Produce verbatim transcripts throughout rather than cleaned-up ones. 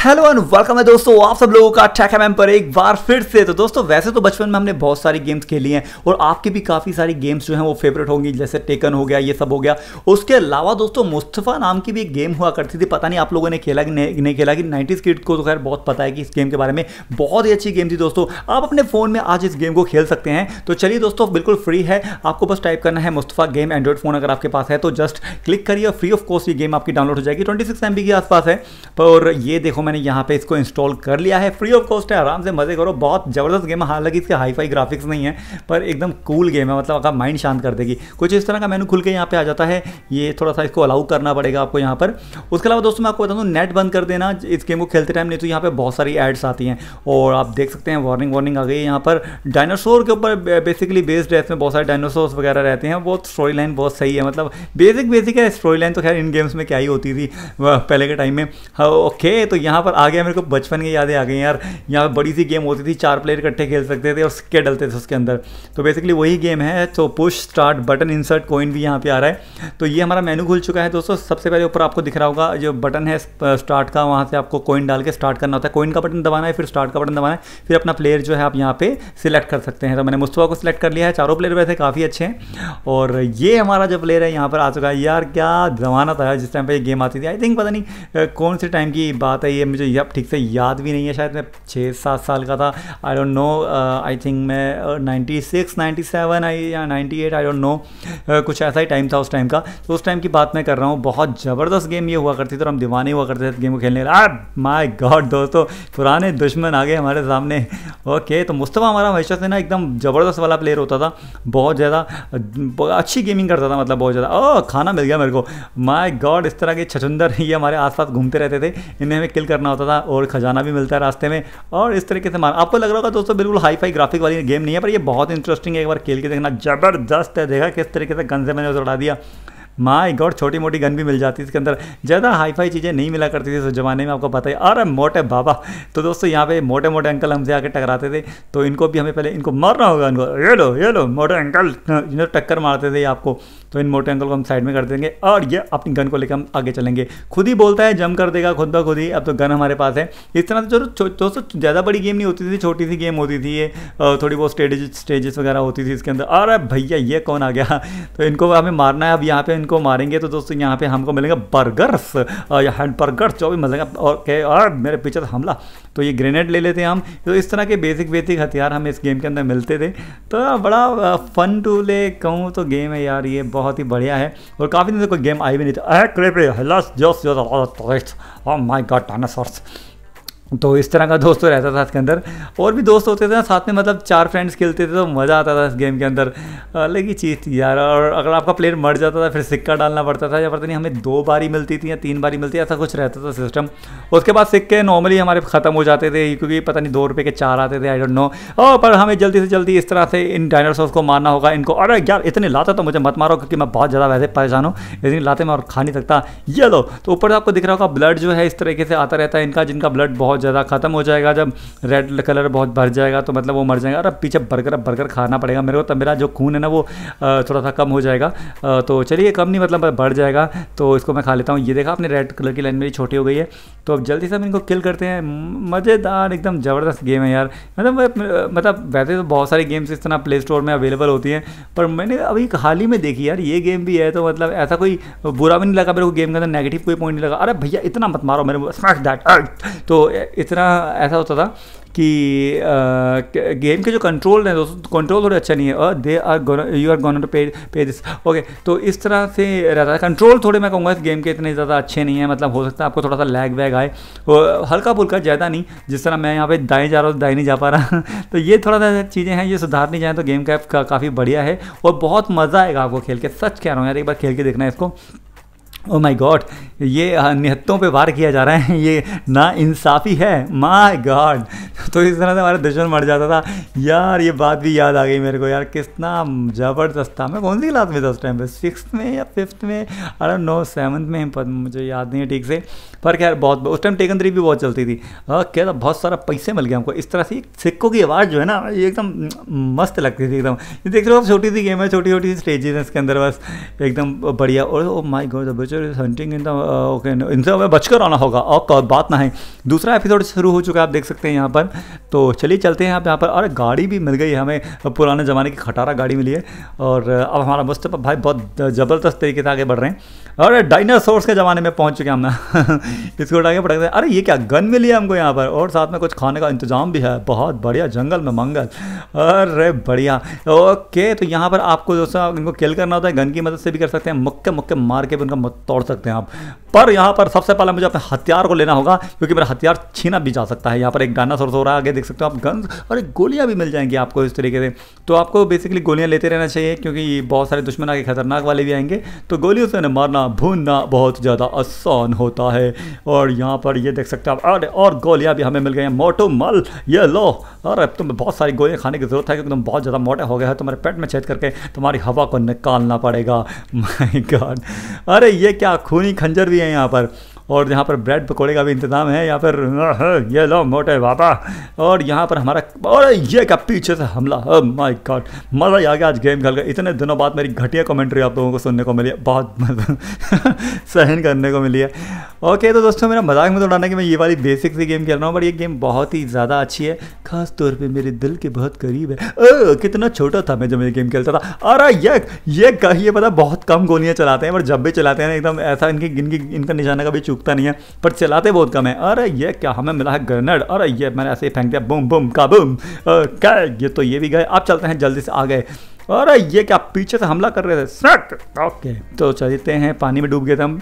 Hello and welcome है दोस्तों, आप सब लोगों का टेक एमएम पर एक बार फिर से। तो दोस्तों वैसे तो बचपन में हमने बहुत सारी गेम्स खेली हैं और आपकी भी काफ़ी सारी गेम्स जो हैं वो फेवरेट होंगी, जैसे टेकन हो गया, ये सब हो गया। उसके अलावा दोस्तों मुस्तफ़ा नाम की भी एक गेम हुआ करती थी, पता नहीं आप लोगों ने खेला कि नहीं, नहीं खेला कि नाइन्टीज़ किड को तो खैर बहुत पता है कि इस गेम के बारे में। बहुत ही अच्छी गेम थी दोस्तों, आप अपने फ़ोन में आज इस गेम को खेल सकते हैं। तो चलिए दोस्तों, बिल्कुल फ्री है, आपको बस टाइप करना है मुस्तफ़ा गेम। एंड्रॉइड फ़ोन अगर आपके पास है तो जस्ट क्लिक करिए, फ्री ऑफ कॉस्ट ये गेम आपकी डाउनलोड हो जाएगी। ट्वेंटी सिक्स एम बी के आसपास है। और ये देखो मैंने यहाँ पे इसको इंस्टॉल कर लिया है, फ्री ऑफ कॉस्ट है, आराम से मजे करो। बहुत ज़बरदस्त गेम है, हालांकि इसके हाई फाई ग्राफिक्स नहीं है पर एकदम कूल गेम है, मतलब आपका माइंड शांत कर देगी। कुछ इस तरह का मेनू खुल के यहाँ पे आ जाता है, ये थोड़ा सा इसको अलाउ करना पड़ेगा आपको यहाँ पर। उसके अलावा दोस्तों मैं आपको बता दूँ, नेट बंद कर देना इस गेम को खेलते टाइम, नहीं तो यहाँ पे बहुत सारी एड्स आती हैं और आप देख सकते हैं वार्निंग वार्निंग आ गई है यहाँ पर। डायनासोर के ऊपर बेसिकली बेस्ड है, इसमें बहुत सारे डायनासोर्स वगैरह रहते हैं। बहुत स्टोरी लाइन बहुत सही है, मतलब बेसिक बेसिक है स्टोरी लाइन, तो खैर इन गेम्स में क्या ही होती थी पहले के टाइम में। हाँ ओके, तो यहाँ पर आ गया, मेरे को बचपन की यादें आ गई यार। यहाँ पर बड़ी सी गेम होती थी, चार प्लेयर इकट्ठे खेल सकते थे और सिक्के डलते थे उसके अंदर। तो बेसिकली वही गेम है। तो push start button insert coin भी यहाँ पे आ रहा है। तो ये हमारा मेनू खुल चुका है दोस्तों। सबसे पहले ऊपर आपको दिख रहा होगा जो बटन है स्टार्ट का, वहाँ से आपको कॉइन डाल के स्टार्ट करना होता है। कॉइन का बटन दबाना है, फिर स्टार्ट का बटन दबाना है, फिर अपना प्लेयर जो है आप यहाँ पे सिलेक्ट कर सकते हैं। तो मैंने मुस्तफ़ा को सिलेक्ट कर लिया है। चारों प्लेयर वैसे काफ़ी अच्छे हैं और ये हमारा जो प्लेयर है यहाँ पर आ चुका है। यार क्या ज़माना था जिस टाइम पर ये गेम आती थी। आई थिंक पता नहीं कौन से टाइम की बात है ये, मुझे अब ठीक से याद भी नहीं है। शायद मैं छः सात साल का था, I don't know. I think मैं ninety six ninety seven I या ninety eight, I don't know, कुछ ऐसा ही टाइम था उस टाइम का। तो उस टाइम की बात मैं कर रहा हूँ। बहुत ज़बरदस्त गेम ये हुआ करती थी और हम दीवाने हुआ करते थे गेम को खेलने। माय गॉड दोस्तों, पुराने दुश्मन आ गए हमारे सामने। ओके, तो मुस्तफ़ा हमारा हमेशा से ना एकदम ज़बरदस्त वाला प्लेयर होता था, बहुत ज़्यादा अच्छी गेमिंग करता था, मतलब बहुत ज़्यादा। ओह खाना मिल गया मेरे को, माय गॉड। इस तरह के छछुंदर ये हमारे आसपास घूमते रहते थे, इन्हें हमें किल करना होता था और खजाना भी मिलता है रास्ते में। और इस तरीके से मार, आपको लग रहा होगा दोस्तों बिल्कुल हाई फाई ग्राफिक वाली गेम नहीं है, पर ये बहुत इंटरेस्टिंग है, एक बार खेल के देखना, ज़बरदस्त है। देखा किस तरीके से गन से मैंने उड़ा दिया। माय गॉड, छोटी मोटी गन भी मिल जाती है इसके अंदर, ज़्यादा हाई फाई चीज़ें नहीं मिला करती थी उस ज़माने में, आपको पता है। अरे मोटे बाबा, तो दोस्तों यहाँ पे मोटे मोटे अंकल हमसे आके टकराते थे, तो इनको भी हमें पहले इनको मारना होगा। इनको ये लो ये लो मोटे अंकल, इन्हें टक्कर मारते थे आपको, तो इन मोटे अंकल को हम साइड में कर देंगे और ये अपनी गन को लेकर हम आगे चलेंगे। खुद ही बोलता है जम कर देगा खुद ब खुद ही। अब तो गन हमारे पास है। इस तरह से जो दोस्तों ज़्यादा बड़ी गेम नहीं होती थी, छोटी सी गेम होती थी ये, थोड़ी बहुत स्टेज स्टेजेस वगैरह होती थी इसके अंदर। अरे भैया ये कौन आ गया, तो इनको हमें मारना है। अब यहाँ पे इनको मारेंगे तो दोस्तों यहाँ पे हमको मिलेंगे बर्गर्स या हैंड बर्गर्स जो भी मिलेगा। और क्या, और मेरे पीछे तो हमला, तो ये ग्रेनेड ले लेते हैं हम। तो इस तरह के बेसिक बेसिक हथियार हमें इस गेम के अंदर मिलते थे। तो बड़ा फन टू ले कहूँ तो गेम है यार, ये बहुत ही बढ़िया है और काफ़ी दिन से कोई गेम आई भी नहीं थी। Oh my god dinosaurs. तो इस तरह का दोस्तों रहता था इसके अंदर, और भी दोस्त होते थे साथ में, मतलब चार फ्रेंड्स खेलते थे तो मज़ा आता था इस गेम के अंदर। अलग ही चीज़ थी यार। और अगर आपका प्लेयर मर जाता था फिर सिक्का डालना पड़ता था, या पता नहीं हमें दो बारी मिलती थी या तीन बारी मिलती, ऐसा कुछ रहता था सिस्टम। उसके बाद सिक्के नॉर्मली हमारे ख़त्म हो जाते थे, क्योंकि पता नहीं दो रुपये के चार आते थे, आई डोंट नो। और पर हमें जल्दी से जल्दी इस तरह से इन डायनासोर्स को मारना होगा। इनको अरे यार इतने लाते तो मुझे मत मारो, क्योंकि मैं बहुत ज़्यादा वैसे परेशान हूँ, इतनी लाते मैं और खा नहीं सकता। ये लो, तो ऊपर आपको दिख रहा होगा ब्लड जो है इस तरीके से आता रहता है इनका, जिनका ब्लड बहुत ज़्यादा खत्म हो जाएगा, जब रेड कलर बहुत भर जाएगा तो मतलब वो मर जाएगा। और अब पीछे बर्गर बर्गर खाना पड़ेगा मेरे को, तब मेरा जो खून है ना वो थोड़ा सा कम हो जाएगा। तो चलिए कम नहीं मतलब बढ़ जाएगा, तो इसको मैं खा लेता हूँ। ये देखा आपने रेड कलर की लाइन मेरी छोटी हो गई है। तो अब जल्दी से हम इनको किल करते हैं। मज़ेदार एकदम ज़बरदस्त गेम है यार। मतलब मतलब वैसे तो बहुत सारी गेम्स इस तरह प्ले स्टोर में अवेलेबल होती हैं, पर मैंने अभी हाल ही में देखी यार ये गेम भी है, तो मतलब ऐसा कोई बुरा भी नहीं लगा मेरे को गेम के अंदर, नेगेटिव कोई पॉइंट नहीं लगा। अरे भैया इतना मत मारो मेरे, स्मैश दैट। तो इतना ऐसा होता था कि गेम के जो कंट्रोल हैं दोस्तों, कंट्रोल थोड़े अच्छा नहीं है। और they are you are gonna to pay pay this. Okay, तो इस तरह से रहता है कंट्रोल। थोड़े मैं कहूँगा इस गेम के इतने ज़्यादा अच्छे नहीं है, मतलब हो सकता है आपको थोड़ा सा लैग वैग आए, हल्का फुल्का, ज़्यादा नहीं। जिस तरह मैं यहाँ पे दाएं जा रहा हूँ दाएं नहीं जा पा रहा तो ये थोड़ा सा चीज़ें हैं, ये सुधारनी जाए तो गेम का, का काफ़ी बढ़िया है और बहुत मज़ा आएगा आपको खेल के। सच कह रहा हूँ यार, एक बार खेल के देखना है इसको। ओ माय गॉड, ये निहत्तों पे वार किया जा रहा है, ये ना इंसाफ़ी है। माय गॉड, तो इस तरह से हमारा दुश्मन मर जाता था यार। ये बात भी याद आ गई मेरे को यार, कितना ज़बरदस्त था। मैं कौन सी क्लास में था उस टाइम पे, सिक्स में या फिफ्थ में, आई डोंट नो, सेवन्थ में, पर मुझे याद नहीं है ठीक से। पर खैर बहुत, उस टाइम टेकन थ्री भी बहुत चलती थी। क्या था, बहुत सारा पैसे मिल गया हमको इस तरह से। सिक्कों की आवाज़ जो है ना, ये एकदम मस्त लगती थी एकदम। ये देख रहे हो आप, छोटी सी गेम है, छोटी छोटी सी स्टेजेस हैं इसके अंदर, बस एकदम बढ़िया। और oh my god, creature is hunting in the okay, इनसे हमें बचकर आना होगा। और बात ना है, दूसरा एपिसोड शुरू हो चुका है, आप देख सकते हैं यहाँ पर। तो चलिए चलते हैं यहाँ पे यहाँ पर। अरे गाड़ी भी मिल गई है हमें, पुराने ज़माने की खटारा गाड़ी मिली है। और अब हमारा मुस्तफ़ा भाई बहुत ज़बरदस्त तरीके से आगे बढ़ रहे हैं। और डायनासोर्स के ज़माने में पहुँच चुके हैं हम इसको उठा के पटक दें। अरे ये क्या गन मिली है हमको यहाँ पर, और साथ में कुछ खाने का इंतजाम भी है। बहुत बढ़िया, जंगल में मंगल, अरे बढ़िया। ओके, तो यहाँ पर आपको दोस्तों इनको किल करना होता है, गन की मदद से भी कर सकते हैं, मुक्के मुक्के मार के भी उनका तोड़ सकते हैं आप। पर यहाँ पर सबसे पहले मुझे अपने हथियार को लेना होगा, क्योंकि मेरा हथियार छीना भी जा सकता है। यहाँ पर एक डायनासोर हो रहा है, आगे देख सकते हो आप, गन और एक गोलियाँ भी मिल जाएंगी आपको इस तरीके से। तो आपको बेसिकली गोलियाँ लेते रहना चाहिए, क्योंकि बहुत सारे दुश्मन आगे खतरनाक वाले भी आएंगे, तो गोलियों से मारना भूनना बहुत ज़्यादा आसान होता है। और यहाँ पर ये देख सकते हो आप, अरे और गोलियाँ भी हमें मिल गई हैं। मोटो मल, ये लो। और अब तुम्हें बहुत सारी गोलियाँ खाने की जरूरत है, क्योंकि तुम बहुत ज़्यादा मोटे हो गए हैं, तुम्हारे पेट में छेद करके तुम्हारी हवा को निकालना पड़ेगा। माय गॉड, अरे ये क्या, खूनी खंजर भी है यहाँ पर। और यहाँ पर ब्रेड पकौड़े का भी इंतजाम है यहाँ पर, ये लो मोटे बाबा। और यहाँ पर हमारा, और ये क्या पीछे से हमला, ओह माय गॉड, मज़ा ही आ गया आज गेम खेल कर। इतने दिनों बाद मेरी घटिया कमेंट्री आप लोगों को सुनने को मिली है, बहुत सहन करने को मिली है। ओके, तो दोस्तों मेरा मजाक में तो उड़ाना कि मैं ये वाली बेसिक सी गेम खेल रहा हूँ, बट ये गेम बहुत ही ज़्यादा अच्छी है, खास तौर पे मेरे दिल के बहुत करीब है। ओह कितना छोटा था मैं जब ये गेम खेलता था। अरे ये ये कहिए पता, बहुत कम गोलियाँ चलाते हैं, पर जब भी चलाते हैं ना एकदम ऐसा इनकी इनकी इनका निशाना कभी चूकता नहीं है, पर चलाते बहुत कम है। अरे ये क्या, हमें मिला है ग्रेनेड। अरे ये मैंने ऐसे ही फेंक दिया, बूम बूम का बूम। क्या ये, तो ये भी गए। अब चलते हैं जल्दी से आगे। अरे ये क्या, पीछे से हमला कर रहे थे। ओके, तो चलते हैं, पानी में डूब गए थे हम,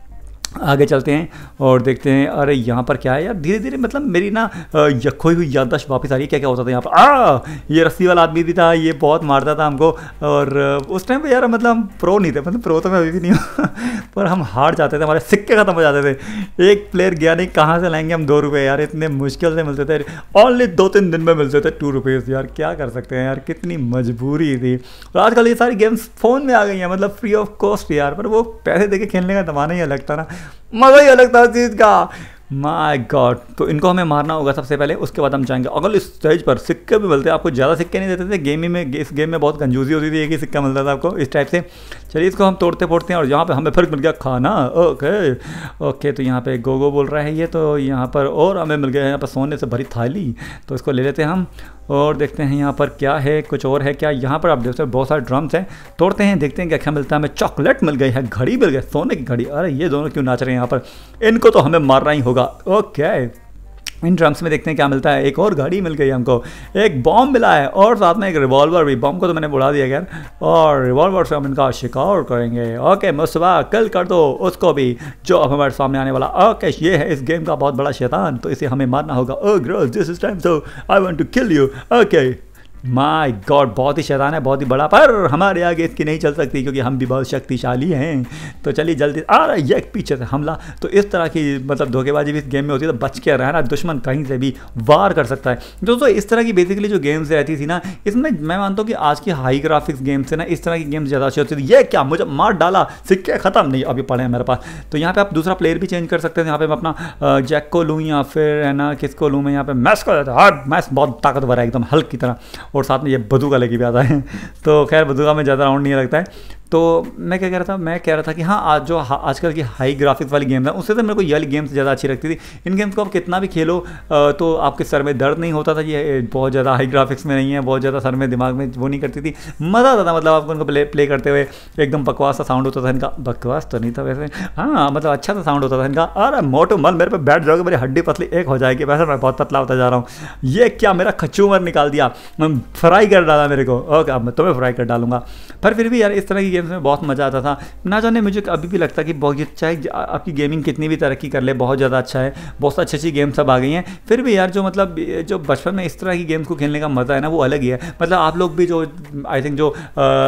आगे चलते हैं और देखते हैं। अरे यहाँ पर क्या है यार, धीरे धीरे मतलब मेरी ना खोई हुई याददाश्त वापस आ रही है। क्या क्या होता था यहाँ पर, आ ये रस्सी वाला आदमी भी था, ये बहुत मारता था हमको। और उस टाइम पे यार मतलब हम प्रो नहीं थे, मतलब प्रो तो मैं अभी भी नहीं हूँ पर हम हार जाते थे, हमारे सिक्के ख़त्म हो जाते थे। एक प्लेयर गया नहीं, कहाँ से लाएंगे हम दो रुपये यार, इतने मुश्किल से मिलते थे, ओनली दो तीन दिन में मिलते थे टू रुपीज़। यार क्या कर सकते हैं यार, कितनी मजबूरी थी। और आजकल ये सारी गेम्स फ़ोन में आ गई हैं, मतलब फ्री ऑफ कॉस्ट यार, पर वो पैसे दे के खेलने का ज़माना ही अलग था ना, मज़ा ही अलग था उस चीज़ का। माय गॉड, तो इनको हमें मारना होगा सबसे पहले, उसके बाद हम जाएंगे। अगर इस स्टेज पर सिक्के भी मिलते हैं आपको, ज़्यादा सिक्के नहीं देते थे गेम ही में, इस गेम में बहुत कंजूसी होती थी, एक ही सिक्का मिलता था आपको इस टाइप से। चलिए इसको हम तोड़ते फोड़ते हैं, और यहाँ पे हमें फिर मिल गया खाना। ओके ओके, तो यहाँ पे गोगो बोल रहा है ये, तो यहाँ पर और हमें मिल गया है यहाँ पर सोने से भरी थाली, तो इसको ले लेते हैं हम। और देखते हैं यहाँ पर क्या है, कुछ और है क्या। यहाँ पर आप देखते हैं बहुत सारे ड्रम्स हैं, तोड़ते हैं, देखते हैं क्या क्या मिलता है हमें। चॉकलेट मिल गई है, घड़ी मिल गई, सोने की घड़ी। अरे ये दोनों क्यों नाच रहे हैं यहाँ पर, इनको तो हमें मारना ही होगा। ओके, इन ड्रम्स में देखते हैं क्या मिलता है। एक और घड़ी मिल गई हमको, एक बॉम्ब मिला है, और साथ में एक रिवॉल्वर भी। बॉम्ब को तो मैंने उड़ा दिया यार, और रिवॉल्वर से हम इनका शिकार करेंगे। ओके मुस्तफा, किल कर दो उसको भी जो अब हमारे सामने आने वाला। ओके, ये है इस गेम का बहुत बड़ा शैतान, तो इसे हमें मारना होगा। Oh girls, this is time, so I want to kill you. Okay, my god, बहुत ही शैतान है, बहुत ही बड़ा, पर हमारे आगे इसकी नहीं चल सकती, क्योंकि हम भी बहुत शक्तिशाली हैं। तो चलिए जल्दी, आ रहा है ये पीछे से हमला। तो इस तरह की मतलब धोखेबाजी भी इस गेम में होती है, तो बच के रहना, दुश्मन कहीं से भी वार कर सकता है। दोस्तों इस तरह की बेसिकली जो गेम्स रहती थी ना, इसमें मैं मानता हूँ कि आज की हाई ग्राफिक्स गेम्स से ना इस तरह की गेम्स ज़्यादा अच्छी होती थी। ये क्या, मुझे मार डाला, सिक्के खत्म नहीं, अभी पड़े हैं मेरे पास। तो यहाँ पे आप दूसरा प्लेयर भी चेंज कर सकते हैं। यहाँ पे मैं अपना जैक को लूँ, या फिर है ना किसको लूँ मैं, यहाँ पे मैस को देता हूँ। मैस बहुत ताकतवर है, एकदम हल्क की तरह, और साथ में ये बदूका लेके भी आता है। तो खैर बदूका में ज़्यादा राउंड नहीं लगता है। तो मैं क्या कह रहा था, मैं कह रहा था कि हाँ, आज जो आजकल की हाई ग्राफिक्स वाली गेम्स है, उससे तो मेरे को ये वाली गेम्स ज़्यादा अच्छी लगती थी। इन गेम्स को आप कितना भी खेलो तो आपके सर में दर्द नहीं होता था, ये बहुत ज़्यादा हाई ग्राफिक्स में नहीं है, बहुत ज़्यादा सर में दिमाग में वो नहीं करती थी, मज़ा आता था। मतलब आपको उनको प्ले प्ले करते हुए एकदम बकवास सा साउंड होता था इनका, बकवास तो नहीं था वैसे, हाँ मतलब अच्छा सा साउंड होता था इनका। अरे मोटो मल, मेरे पे बैठ जाओगे, मेरी हड्डी पतली एक हो जाएगी। वैसे मैं बहुत पतला होता जा रहा हूँ। ये क्या, मेरा खचूमर निकाल दिया, फ्राई कर डाला मेरे को। ओके, अब मैं तुम्हें फ्राई कर डालूंगा। पर फिर भी यार इस तरह की गेम्स में बहुत मज़ा आता था। ना जाने मुझे अभी भी लगता है कि बहुत, चाहे आपकी गेमिंग कितनी भी तरक्की कर ले, बहुत ज़्यादा अच्छा है, बहुत अच्छी अच्छी गेम्स सब आ गई हैं, फिर भी यार जो मतलब जो बचपन में इस तरह की गेम्स को खेलने का मज़ा है ना, वो अलग ही है। मतलब आप लोग भी जो आई थिंक जो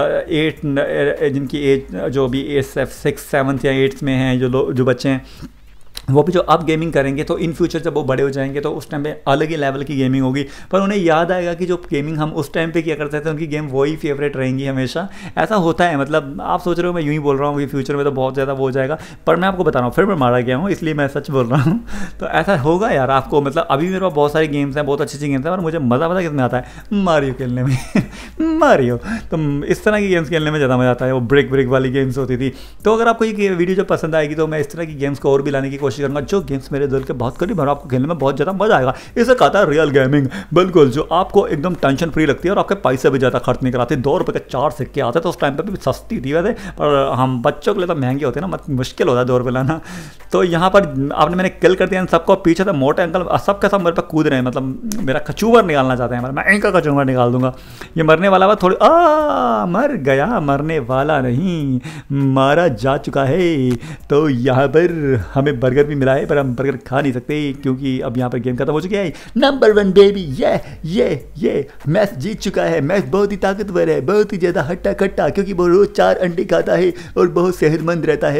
एट जिनकी एज जो भी सिक्स सेवन्थ या एट्थ में हैं, जो लोग जो बच्चे हैं, वो भी जो अब गेमिंग करेंगे तो इन फ्यूचर जब वो बड़े हो जाएंगे तो उस टाइम पे अलग ही लेवल की गेमिंग होगी, पर उन्हें याद आएगा कि जो गेमिंग हम उस टाइम पे किया करते थे उनकी गेम वही फेवरेट रहेंगी हमेशा। ऐसा होता है, मतलब आप सोच रहे हो मैं यूँ ही बोल रहा हूँ कि फ्यूचर में तो बहुत ज़्यादा वो हो जाएगा, पर मैं आपको बता रहा हूँ फिर मैं मारा गया हूँ इसलिए मैं सच बोल रहा हूँ। तो ऐसा होगा यार आपको, मतलब अभी मेरे पास बहुत सारी गेम्स हैं, बहुत अच्छी अच्छी गेम्स हैं, और मुझे मज़ा पता किसमें आता है, मारियो खेलने में मारियो। तो इस तरह की गेम्स खेलने में ज़्यादा मज़ा आता है, वो ब्रेक ब्रेक वाली गेम्स होती थी। तो अगर आपको ये वीडियो जो पसंद आएगी तो मैं इस तरह की गेम्स को और भी लाने की कोशिश करूँगा जो गेम्स मेरे दिल के बहुत करीब और आपको खेलने में बहुत ज़्यादा मजा आएगा। इसे कहता है रियल गेमिंग, बिल्कुल जो आपको एकदम टेंशन फ्री लगती है और आपके पैसे भी ज़्यादा खर्च नहीं कराती। दो रुपये के चार सिक्के आते तो उस टाइम पे भी सस्ती थी वैसे, पर हम बच्चों के लिए तो महंगे होते हैं ना, मुश्किल होता है दो रुपये लाना। तो यहाँ पर आपने मैंने किल कर दिया सबको, पीछे तो मोटे अंकल सब के सब मेरे पे कूद रहे हैं, मतलब मेरा कचूबर निकालना चाहते हैं, मैं इनका कचूबर निकाल दूंगा। ये मरने वाला थोड़ी आ मर गया, मरने वाला नहीं मारा जा चुका है। तो यहाँ पर हमें बर्गर भी मिला है पर हम बर्गर खा नहीं सकते क्योंकि अब यहाँ पर गेम खत्म हो चुकी है। नंबर वन बेबी, ये ये ये मैच जीत चुका है। मैच बहुत ही ताकतवर है, बहुत ही ज़्यादा हट्टा कट्टा, क्योंकि वो रोज़ चार अंडे खाता है और बहुत सेहतमंद रहता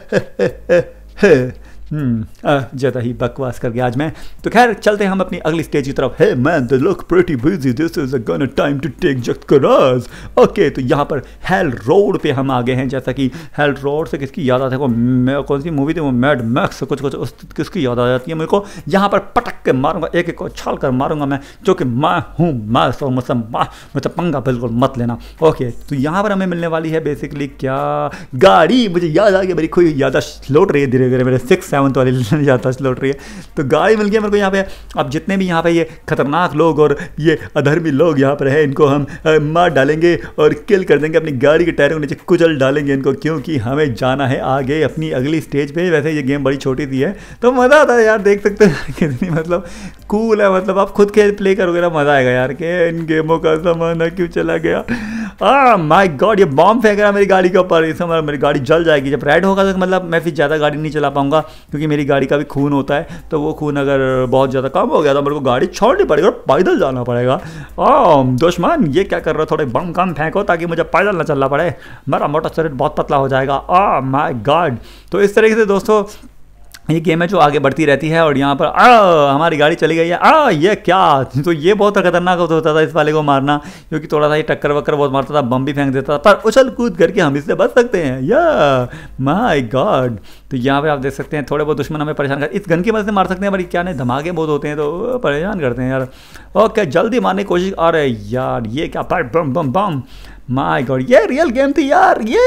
है। हम्म ज़्यादा ही बकवास कर गया आज मैं। तो खैर चलते हैं हम अपनी अगली स्टेज की तरफ। Hey man the look pretty busy, this is a gun time to take just courage. Okay, तो यहाँ पर हेल रोड पे हम आ गए हैं। जैसा कि हेल रोड से किसकी याद आती है, वो कौन सी मूवी थी वो, मैड मैक्स कुछ कुछ उस किसकी याद आ जाती है मेरे को। यहाँ पर पटक के मारूंगा, एक एक को छाल कर मारूंगा मैं, जो कि मैं हूँ मैं सो मतलब मतलब पंगा बिल्कुल मत लेना। ओके, तो यहाँ पर हमें मिलने वाली है बेसिकली क्या, गाड़ी। मुझे याद आ गया, मेरी कोई याददाश्त लौट रही है धीरे धीरे, मेरे सिक्स सेवंथ वाली याददाश्त लौट रही है। तो गाड़ी मिल गई मेरे को यहाँ पे। अब जितने भी यहाँ पे ये खतरनाक लोग और ये अधर्मी लोग यहाँ पर है, इनको हम मार डालेंगे और किल कर देंगे, अपनी गाड़ी के टायरों के नीचे कुचल डालेंगे इनको, क्योंकि हमें जाना है आगे अपनी अगली स्टेज पे। वैसे ये गेम बड़ी छोटी सी है तो मज़ा आता है यार, देख सकते हैं कितनी मतलब कूल है, मतलब आप खुद खेल प्ले करोगे ना मज़ा आएगा यार। कि इन गेमों का ज़माना क्यों चला गया। आ माय गॉड, ये बॉम्ब फेंक रहा है मेरी गाड़ी के ऊपर, इस समय मेरी गाड़ी जल जाएगी। जब रेड होगा तो मतलब मैं फिर ज़्यादा गाड़ी नहीं चला पाऊंगा, क्योंकि मेरी गाड़ी का भी खून होता है, तो वो खून अगर बहुत ज़्यादा कम हो गया तो मेरे को गाड़ी छोड़नी पड़ेगी और पैदल जाना पड़ेगा। आ दुश्मन ये क्या कर रहे हो, थोड़े बम कम फेंको ताकि मुझे पैदल ना चलना पड़े, मेरा मोटर शरीर बहुत पतला हो जाएगा। Ah my god. तो इस तरीके से दोस्तों ये गेम है जो आगे बढ़ती रहती है। और यहाँ पर आ हमारी गाड़ी चली गई है। आ ये क्या, तो ये बहुत खतरनाक होता था इस वाले को मारना, क्योंकि थोड़ा सा ये टक्कर वक्कर बहुत मारता था, बम भी फेंक देता था, पर उछल कूद करके हम इससे बच सकते हैं। या माय गॉड। तो यहाँ पे आप देख सकते हैं थोड़े बहुत दुश्मन हमें परेशान कर, इस गन की मदद से मार सकते हैं, पर क्या नहीं धमाके बहुत होते हैं तो परेशान करते हैं यार। ओके, जल्दी मारने की कोशिश। अरे यार ये क्या, bomb bomb bomb, my god ये रियल गेम थी यार। ये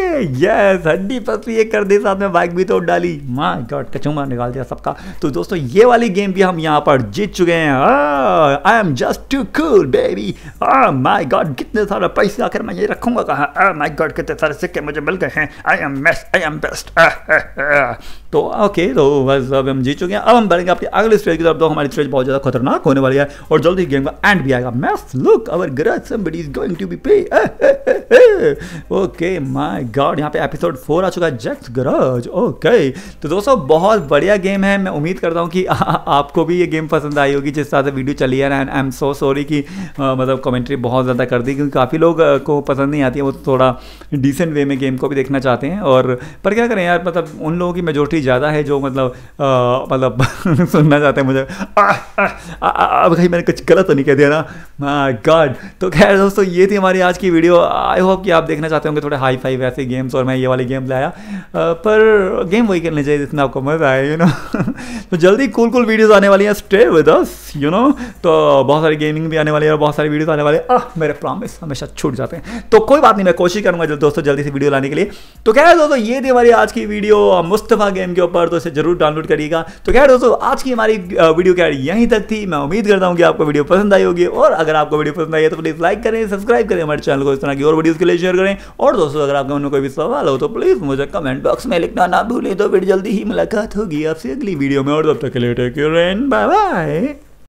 यस हड्डी पसली ये कर दी, साथ में बाइक भी तोड़ डाली। माय गॉड कचूमा निकाल दिया सबका। तो दोस्तों ये वाली गेम भी हम यहाँ पर जीत चुके हैं। I am just too cool baby. My god कितने सारे पैसे आकर मैं ये रखूंगा कहाँ। माय गॉड कितने सारे सिक्के मुझे मिल गए हैं। I am best, I am best. तो ओके, तो बस अब हम जीत चुके हैं। अब हम बढ़ेंगे अपनी अगली स्टेज की तरफ। तो हमारी स्टेज बहुत ज़्यादा खतरनाक होने वाली है और जल्दी गेम का एंड भी आएगा। Mess look our garage, somebody is going to be pay. Okay my god, यहाँ पे एपिसोड फोर आ चुका है, जैक्स गैराज। ओके, तो दोस्तों बहुत बढ़िया गेम है। मैं उम्मीद करता हूँ कि आ, आपको भी ये गेम पसंद आई होगी जिस तरह से वीडियो चली है। And I am so sorry कि आ, मतलब कमेंट्री बहुत ज़्यादा कर दी, क्योंकि काफ़ी लोग आ, को पसंद नहीं आती है, वो तो थोड़ा डिसेंट वे में गेम को भी देखना चाहते हैं। और पर क्या करें यार, मतलब उन लोगों की मेजोरिटी ज़्यादा है जो मतलब मतलब सुनना चाहते हैं मुझे। अब कहीं मैंने कुछ गलत तो नहीं कह दिया ना। My god. तो खैर दोस्तों ये थी हमारी आज की वीडियो। आई होप कि आप देखना चाहते होंगे थोड़े हाई फाई वैसे गेम्स, और मैं ये वाली गेम लाया, पर गेम वही करनी चाहिए जिसमें आपको मजा आए, यू नो। तो जल्दी कूल कूल वीडियोस आने वाली हैं, stay with us, you know. तो बहुत सारी गेमिंग भी आने वाली है और बहुत सारी वीडियोस आने वाले हैं। आह मेरे प्रॉमिस हमेशा छूट जाते हैं, तो कोई बात नहीं, मैं कोशिश करूंगा दोस्तों जल्दी से वीडियो लाने के लिए। तो क्या है दोस्तों, ये थी हमारी आज की वीडियो मुस्तफा गेम के ऊपर, तो इसे जरूर डाउनलोड करिएगा। तो क्या है दोस्तों, आज की हमारी वीडियो क्या यहीं तक थी। मैं उम्मीद करता हूँ कि आपको वीडियो पसंद आई होगी, और अगर आपको वीडियो पसंद आई है तो प्लीज लाइक करें, सब्सक्राइब करें हमारे चैनल को, इस तरह की और वीडियोस के लिए शेयर करें। और दोस्तों अगर आपके मन में कोई भी सवाल हो तो प्लीज मुझे कमेंट बॉक्स में लिखना ना भूलें। तो फिर जल्दी ही मुलाकात होगी आपसे अगली वीडियो में, और तब तक के लिए take care and bye bye.